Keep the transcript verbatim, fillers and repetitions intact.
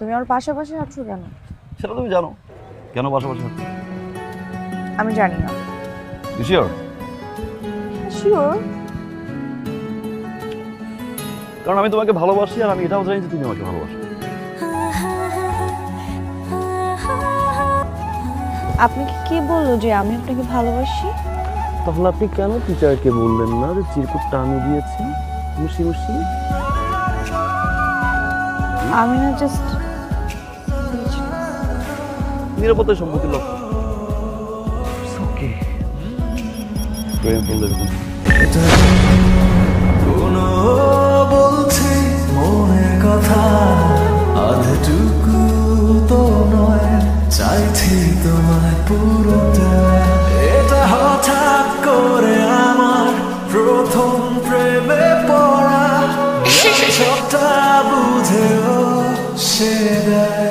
তুমি আমার পাশাপাশি আছো কেন? সেটা তুমি জানো কেন পাশাপাশি আছো? আমি জানি না। You sure? শিওর। কারণ আমি তোমাকে ভালোবাসি আর আমি এটাও জানি যে তুমি আমাকে ভালোবাসো। আপনি কি কে বললো যে আমি আপনাকে ভালোবাসি? তাহলে আপনি কেন টিচারকে বললেন না যে চিরকুটটা আমি দিয়েছি? মুশি মুশি আমি না জাস্ট নিরাপত্তা সম্পত্তির লক্ষ্য। ওকে প্রেম বললে কোনো বলছি মনের কথা আধটুকু তো নয়, চাইছি তোমায় পুরোটা। এটা হঠাৎ করে আমার প্রথম প্রেমে পড়া, সবটা বুঝেও সে দেয়